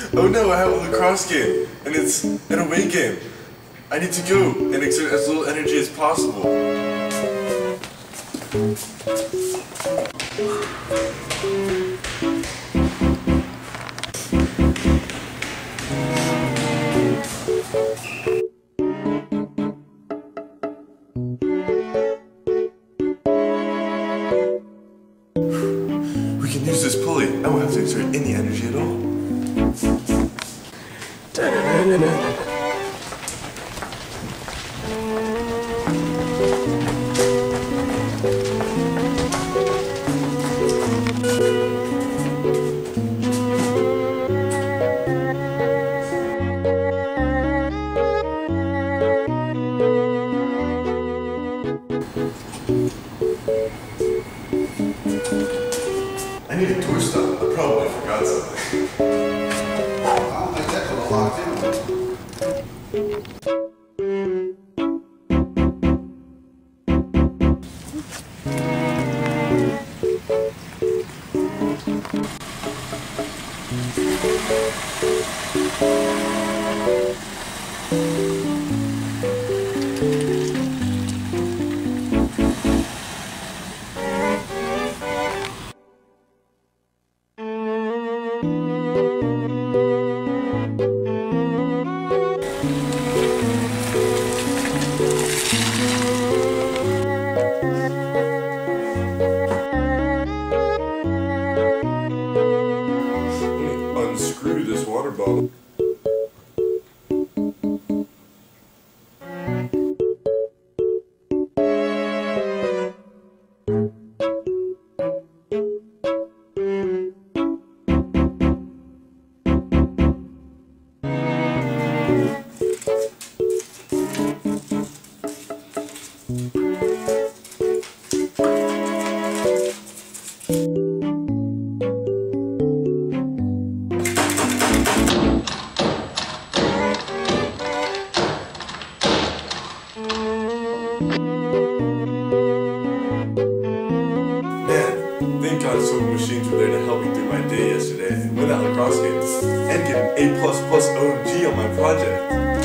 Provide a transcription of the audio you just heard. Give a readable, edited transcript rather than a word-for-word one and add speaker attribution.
Speaker 1: Oh no, I have a lacrosse game, and it's an away game. I need to go and exert as little energy as possible. We can use this pulley. I won't have to exert any energy at all. I need a tour stop. I probably forgot something.
Speaker 2: I think that's what locked in.
Speaker 1: Unscrew this water bottle. Man, thank God sewing machines were there to help me through my day yesterday with that lacrosse game and get an A++ OMG on my project.